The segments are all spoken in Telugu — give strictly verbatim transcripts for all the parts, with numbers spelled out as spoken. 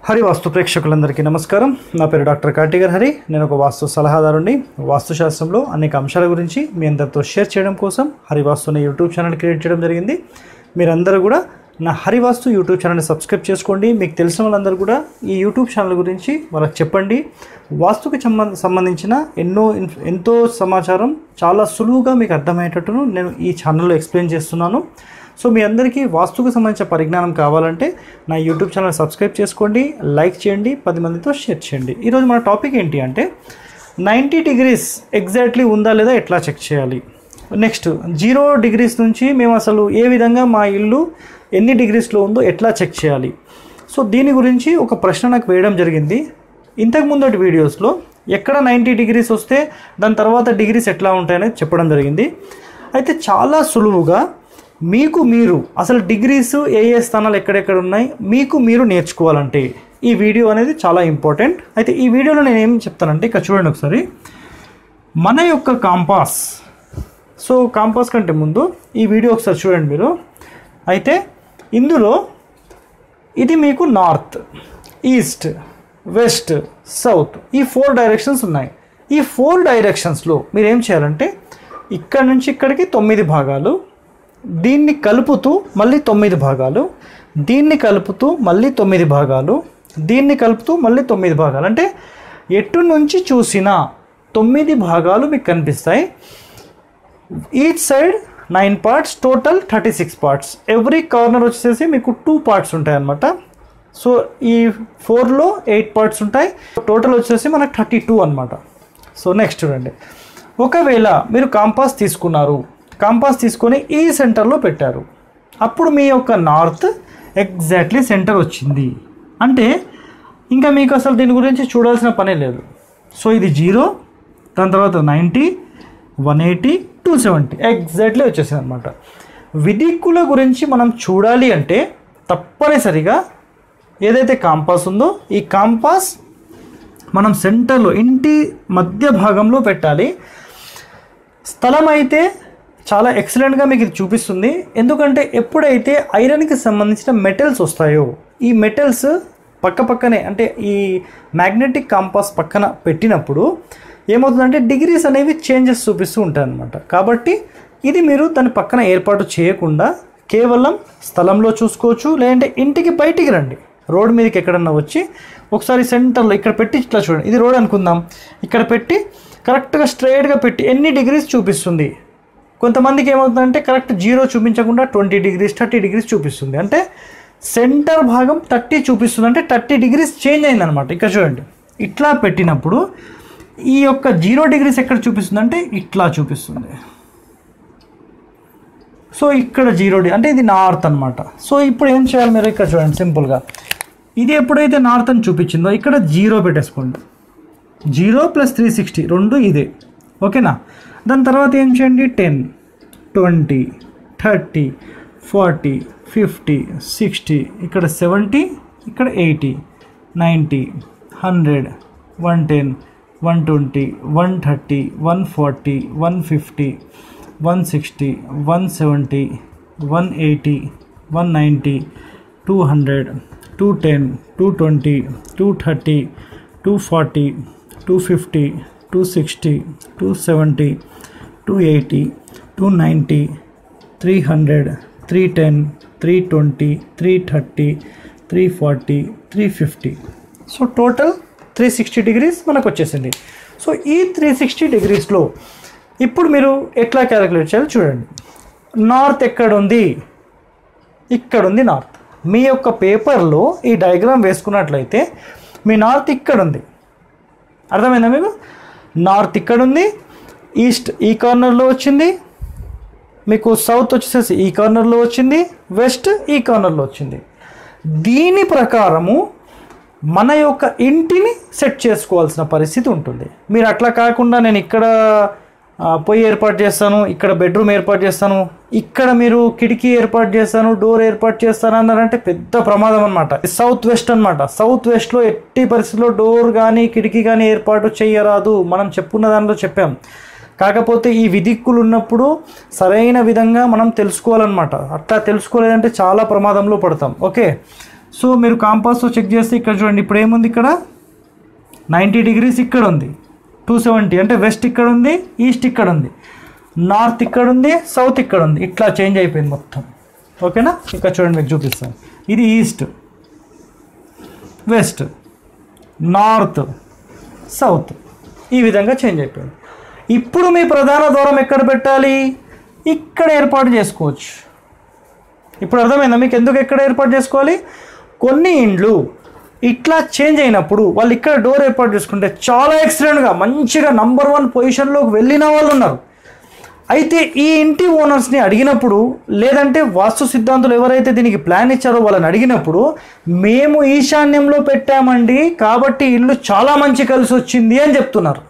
హరి వాస్తు ప్రేక్షకులందరికీ నమస్కారం. నా పేరు డాక్టర్ కార్టిగర్ హరి. నేను ఒక వాస్తు సలహాదారుని. వాస్తుశాస్త్రంలో అనేక అంశాల గురించి మీ అందరితో షేర్ చేయడం కోసం హరి వాస్తుని యూట్యూబ్ ఛానల్ క్రియేట్ చేయడం జరిగింది. మీరందరూ కూడా నా హరి వాస్తు యూట్యూబ్ ఛానల్ని సబ్స్క్రైబ్ చేసుకోండి. మీకు తెలిసిన వాళ్ళందరూ కూడా ఈ యూట్యూబ్ ఛానల్ గురించి వాళ్ళకి చెప్పండి. వాస్తుకి సంబంధించిన ఎన్నో ఎంతో సమాచారం చాలా సులువుగా మీకు అర్థమయ్యేటట్టును నేను ఈ ఛానల్లో ఎక్స్ప్లెయిన్ చేస్తున్నాను. సో మీ అందరికీ వాస్తుకు సంబంధించిన పరిజ్ఞానం కావాలంటే నా యూట్యూబ్ ఛానల్ సబ్స్క్రైబ్ చేసుకోండి, లైక్ చేయండి, పది మందితో షేర్ చేయండి. ఈరోజు మన టాపిక్ ఏంటి అంటే నైంటీ డిగ్రీస్ ఎగ్జాక్ట్లీ ఉందా లేదా ఎట్లా చెక్ చేయాలి. నెక్స్ట్ జీరో డిగ్రీస్ నుంచి మేము అసలు ఏ విధంగా మా ఇల్లు ఎన్ని డిగ్రీస్లో ఉందో ఎట్లా చెక్ చేయాలి. సో దీని గురించి ఒక ప్రశ్న నాకు వేయడం జరిగింది. ఇంతకు ముందటి వీడియోస్లో ఎక్కడ నైంటీ డిగ్రీస్ వస్తే దాని తర్వాత డిగ్రీస్ ఎట్లా ఉంటాయనేది చెప్పడం జరిగింది. అయితే చాలా సులువుగా మీకు మీరు అసలు డిగ్రీస్ ఏ ఏ స్థానాలు ఎక్కడెక్కడ ఉన్నాయి మీకు మీరు నేర్చుకోవాలంటే ఈ వీడియో అనేది చాలా ఇంపార్టెంట్. అయితే ఈ వీడియోలో నేను ఏం చెప్తానంటే ఇక్కడ చూడండి ఒకసారి మన యొక్క కాంపాస్. సో కాంపాస్ కంటే ముందు ఈ వీడియో ఒకసారి చూడండి మీరు. అయితే ఇందులో ఇది మీకు నార్త్, ఈస్ట్, వెస్ట్, సౌత్ ఈ ఫోర్ డైరెక్షన్స్ ఉన్నాయి. ఈ ఫోర్ డైరెక్షన్స్లో మీరు ఏం చేయాలంటే ఇక్కడ నుంచి ఇక్కడికి తొమ్మిది భాగాలు, దీన్ని కలుపుతూ మళ్ళీ తొమ్మిది భాగాలు, దీన్ని కలుపుతూ మళ్ళీ తొమ్మిది భాగాలు, దీన్ని కలుపుతూ మళ్ళీ తొమ్మిది భాగాలు, అంటే ఎటు నుంచి చూసినా తొమ్మిది భాగాలు మీకు కనిపిస్తాయి. Each side nine parts, total thirty six parts. Every corner వచ్చేసి మీకు టూ పార్ట్స్ ఉంటాయి అన్నమాట. సో ఈ ఫోర్లో ఎయిట్ పార్ట్స్ ఉంటాయి, టోటల్ వచ్చేసి మనకు థర్టీ టూ అనమాట. సో నెక్స్ట్ చూడండి, ఒకవేళ మీరు కాంపాస్ తీసుకున్నారు, కాంపాస్ తీసుకొని ఈ సెంటర్లో పెట్టారు, అప్పుడు మీ యొక్క నార్త్ ఎగ్జాక్ట్లీ సెంటర్ వచ్చింది అంటే ఇంకా మీకు అసలు దీని గురించి చూడాల్సిన పనే లేదు. సో ఇది జీరో, దాని తర్వాత ninety, one eighty, two seventy exactly వచ్చేసింది అనమాట. విదిక్కుల గురించి మనం చూడాలి అంటే తప్పనిసరిగా ఏదైతే కాంపాస్ ఉందో ఈ కాంపాస్ మనం సెంటర్లో ఇంటి మధ్య భాగంలో పెట్టాలి. స్థలం అయితే చాలా ఎక్సలెంట్గా మీకు ఇది చూపిస్తుంది. ఎందుకంటే ఎప్పుడైతే ఐరన్కి సంబంధించిన మెటల్స్ వస్తాయో ఈ మెటల్స్ పక్క పక్కనే అంటే ఈ మ్యాగ్నెటిక్ కాంపాస్ పక్కన పెట్టినప్పుడు ఏమవుతుందంటే డిగ్రీస్ అనేవి చేంజెస్ చూపిస్తూ ఉంటాయి అన్నమాట. కాబట్టి ఇది మీరు దాని పక్కన ఏర్పాటు చేయకుండా కేవలం స్థలంలో చూసుకోవచ్చు, లేదంటే ఇంటికి బయటికి రండి, రోడ్ మీదకి ఎక్కడన్నా వచ్చి ఒకసారి సెంటర్లో ఇక్కడ పెట్టి ఇట్లా చూడండి. ఇది రోడ్ అనుకుందాం, ఇక్కడ పెట్టి కరెక్ట్గా స్ట్రైట్గా పెట్టి ఎన్ని డిగ్రీస్ చూపిస్తుంది. కొంతమందికి ఏమవుతుందంటే కరెక్ట్ జీరో చూపించకుండా ట్వంటీ డిగ్రీస్ థర్టీ డిగ్రీస్ చూపిస్తుంది, అంటే సెంటర్ భాగం థర్టీ చూపిస్తుంది, అంటే థర్టీ డిగ్రీస్ చేంజ్ అయిందనమాట. ఇక్కడ చూడండి ఇట్లా పెట్టినప్పుడు ఈ యొక్క జీరో డిగ్రీస్ ఎక్కడ చూపిస్తుంది అంటే ఇట్లా చూపిస్తుంది. సో ఇక్కడ జీరో డి అంటే ఇది నార్త్ అనమాట. సో ఇప్పుడు ఏం చేయాలి మీరు ఇక్కడ చూడండి సింపుల్గా, ఇది ఎప్పుడైతే నార్త్ అని చూపించిందో ఇక్కడ జీరో పెట్టేసుకోండి. జీరో ప్లస్ త్రీ సిక్స్టీ రెండు ఇదే, ఓకేనా. దాని తర్వాత ఏం చేయండి ten, twenty, thirty, forty, fifty, sixty, ఇక్కడ సెవెంటీ, ఇక్కడ eighty, ninety, hundred, one ten, one twenty, one thirty, one forty, one fifty, one sixty, one seventy, one eighty, one ninety, two hundred, two ten, two twenty, two thirty, two forty, two fifty, two sixty, two seventy, two eighty, two ninety, three hundred, three ten, three twenty, three thirty, three forty, three fifty. So total three sixty degrees మనకు వచ్చేసింది. సో ఈ త్రీ సిక్స్టీ డిగ్రీస్లో ఇప్పుడు మీరు ఎట్లా క్యాలిక్యులేట్ చేయాలి చూడండి. నార్త్ ఎక్కడుంది, ఇక్కడ ఉంది నార్త్. మీ యొక్క పేపర్లో ఈ డయాగ్రామ్ వేసుకున్నట్లయితే మీ నార్త్ ఇక్కడ ఉంది, అర్థమైందా మీకు. నార్త్ ఇక్కడ ఉంది, ఈస్ట్ ఈ కార్నర్లో వచ్చింది, మీకు సౌత్ వచ్చేసేసి ఈ కార్నర్లో వచ్చింది, వెస్ట్ ఈ కార్నర్లో వచ్చింది. దీని ప్రకారము మన యొక్క ఇంటిని సెట్ చేసుకోవాల్సిన పరిస్థితి ఉంటుంది. మీరు అట్లా కాకుండా నేను ఇక్కడ పొయ్యి ఏర్పాటు చేస్తాను, ఇక్కడ బెడ్రూమ్ ఏర్పాటు చేస్తాను, ఇక్కడ మీరు కిటికీ ఏర్పాటు చేస్తాను, డోర్ ఏర్పాటు చేస్తాను అన్నారంటే పెద్ద ప్రమాదం అనమాట. సౌత్ వెస్ట్ అనమాట. సౌత్ వెస్ట్లో ఎట్టి పరిస్థితుల్లో డోర్ కానీ కిటికీ కానీ ఏర్పాటు చేయరాదు, మనం చెప్పుకున్న దానిలో చెప్పాం. కాకపోతే ఈ విదిక్కులు ఉన్నప్పుడు సరైన విధంగా మనం తెలుసుకోవాలన్నమాట. అట్లా తెలుసుకోలేదంటే చాలా ప్రమాదంలో పడతాం. ఓకే, సో మీరు కాంపాస్తో చెక్ చేస్తే ఇక్కడ చూడండి, ఇప్పుడు ఏముంది, ఇక్కడ నైంటీ డిగ్రీస్ ఇక్కడ ఉంది, టూ సెవెంటీ అంటే వెస్ట్ ఇక్కడ ఉంది, ఈస్ట్ ఇక్కడ ఉంది, నార్త్ ఇక్కడ ఉంది, సౌత్ ఇక్కడ ఉంది, ఇట్లా చేంజ్ అయిపోయింది మొత్తం. ఓకేనా? ఇక్కడ చూడండి మీకు చూపిస్తాను. ఇది ఈస్ట్, వెస్ట్, నార్త్, సౌత్, ఈ విధంగా చేంజ్ అయిపోయింది. ఇప్పుడు మీ ప్రధాన ద్వారం ఎక్కడ పెట్టాలి? ఇక్కడ ఏర్పాటు చేసుకోవచ్చు. ఇప్పుడు అర్థమైందా మీకు ఎందుకు ఎక్కడ ఏర్పాటు చేసుకోవాలి? కొన్ని ఇండ్లు ఇట్లా చేంజ్ అయినప్పుడు వాళ్ళు ఇక్కడ డోర్ ఏర్పాటు చేసుకుంటే చాలా ఎక్సలెంట్గా మంచిగా నంబర్ వన్ పొజిషన్లోకి వెళ్ళిన వాళ్ళు ఉన్నారు. అయితే ఈ ఇంటి ఓనర్స్ని అడిగినప్పుడు, లేదంటే వాస్తు సిద్ధాంతులు ఎవరైతే దీనికి ప్లాన్ ఇచ్చారో వాళ్ళని అడిగినప్పుడు, మేము ఈశాన్యంలో పెట్టామండి కాబట్టి ఇల్లు చాలా మంచి కలిసి వచ్చింది అని చెప్తున్నారు.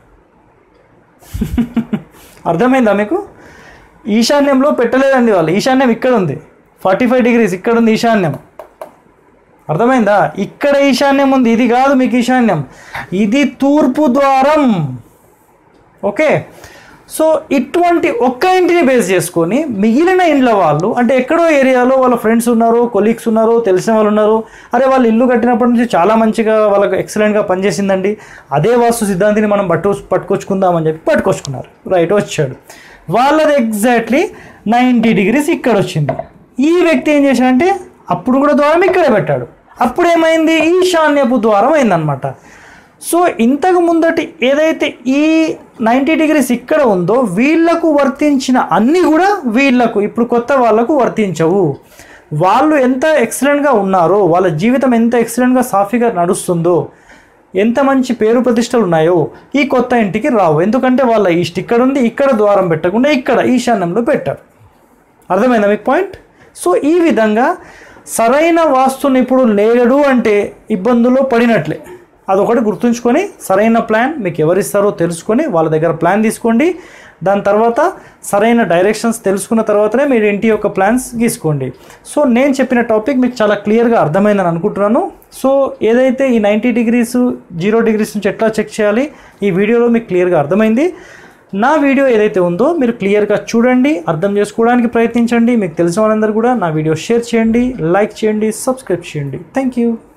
అర్థమైందా మీకు? ఈశాన్యంలో పెట్టలేదండి వాళ్ళు, ఈశాన్యం ఇక్కడ ఉంది, ఫార్టీ ఫైవ్ డిగ్రీస్ ఇక్కడ ఉంది ఈశాన్యం. అర్థమైందా? ఇక్కడ ఈశాన్యం ఉంది, ఇది కాదు మీకు ఈశాన్యం, ఇది తూర్పు ద్వారం. ఓకే, సో ఇటువంటి ఒక్క ఇంటిని బేస్ చేసుకొని మిగిలిన ఇండ్ల వాళ్ళు, అంటే ఎక్కడో ఏరియాలో వాళ్ళ ఫ్రెండ్స్ ఉన్నారు, కొలీగ్స్ ఉన్నారు, తెలిసిన వాళ్ళు ఉన్నారు, అరే వాళ్ళు ఇల్లు కట్టినప్పటి నుంచి చాలా మంచిగా వాళ్ళకి ఎక్సలెంట్గా పనిచేసిందండి, అదే వాస్తు సిద్ధాంతిని మనం పట్టు పట్టుకొచ్చుకుందామని చెప్పి పట్టుకొచ్చుకున్నారు. రైట్, వచ్చాడు, వాళ్ళది ఎగ్జాక్ట్లీ నైంటీ డిగ్రీస్ ఇక్కడ వచ్చింది. ఈ వ్యక్తి ఏం చేశాడంటే అప్పుడు కూడా ద్వారం ఇక్కడే పెట్టాడు, అప్పుడు ఏమైంది? ఈశాన్యపు ద్వారం అయిందనమాట. సో ఇంతకు ముందటి ఏదైతే ఈ నైంటీ డిగ్రీస్ ఇక్కడ ఉందో వీళ్లకు వర్తించిన అన్నీ కూడా వీళ్లకు ఇప్పుడు కొత్త వాళ్ళకు వర్తించవు. వాళ్ళు ఎంత ఎక్సలెంట్గా ఉన్నారో, వాళ్ళ జీవితం ఎంత ఎక్సలెంట్గా సాఫీగా నడుస్తుందో, ఎంత మంచి పేరు ప్రతిష్టలు ఉన్నాయో ఈ కొత్త ఇంటికి రావు. ఎందుకంటే వాళ్ళ ఈస్ట్ ఇక్కడ ఉంది, ఇక్కడ ద్వారం పెట్టకుండా ఇక్కడ ఈశాన్యంలో పెట్టారు. అర్థమైందా మీకు పాయింట్? సో ఈ విధంగా సరైన వాస్తు నిపుణుడు లేడు అంటే ఇబ్బందుల్లో పడినట్లే. అదొకటి గుర్తుంచుకొని సరైన ప్లాన్ మీకు ఎవరిస్తారో తెలుసుకొని వాళ్ళ దగ్గర ప్లాన్ తీసుకోండి. దాని తర్వాత సరైన డైరెక్షన్స్ తెలుసుకున్న తర్వాతనే మీరు ఇంటి యొక్క ప్లాన్స్ గీసుకోండి. సో నేను చెప్పిన టాపిక్ మీకు చాలా క్లియర్గా అర్థమైందని అనుకుంటున్నాను. సో ఏదైతే ఈ నైంటీ డిగ్రీస్ జీరో డిగ్రీస్ నుంచి ఎట్లా చెక్ చేయాలి ఈ వీడియోలో మీకు క్లియర్గా అర్థమైంది. నా వీడియో ఏదైతే ఉందో మీరు క్లియర్గా చూడండి, అర్థం చేసుకోవడానికి ప్రయత్నించండి. మీకు తెలిసిన వాళ్ళందరూ కూడా నా వీడియో షేర్ చేయండి, లైక్ చేయండి, సబ్స్క్రైబ్ చేయండి. Thank you.